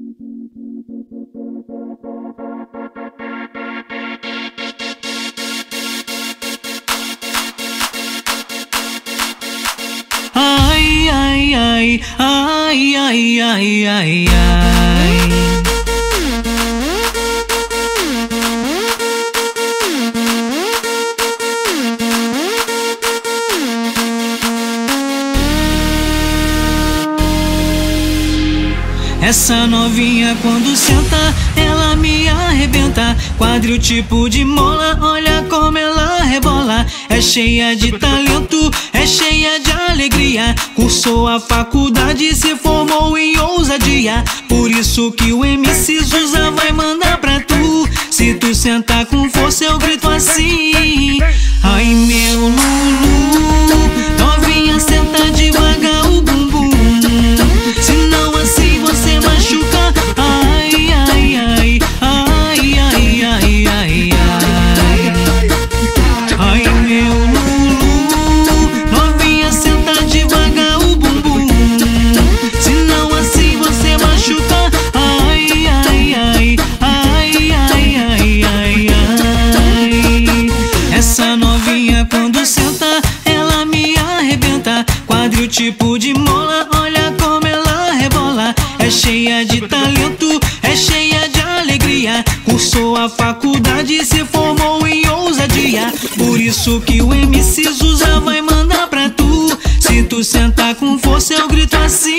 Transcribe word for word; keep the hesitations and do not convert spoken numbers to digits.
Ai, ai, ai, ai, ai, ai, ai, ai. Essa novinha quando senta, ela me arrebenta. Quadril tipo de mola, olha como ela rebola. É cheia de talento, é cheia de alegria. Cursou a faculdade, se formou em ousadia. Por isso que o M C Zusa vai mandar pra tu. Se tu sentar com força eu grito assim: ai meu Lulu, novinha senta devagar o bumbum, senão assim você machuca. Ai, ai, ai, ai, ai, ai, ai, ai. Ai meu Lulu, novinha senta devagar o bumbum, senão assim você machuca. Ai, ai, ai, ai, ai, ai, ai, ai. Essa novinha quando senta, ela me arrebenta. Quadril tipo de mola, olha como ela rebola. É cheia de talento, é cheia de alegria. Cursou a faculdade, se formou em ousadia. Por isso que o M C Zusa vai mandar pra tu. Se tu sentar com força eu grito assim: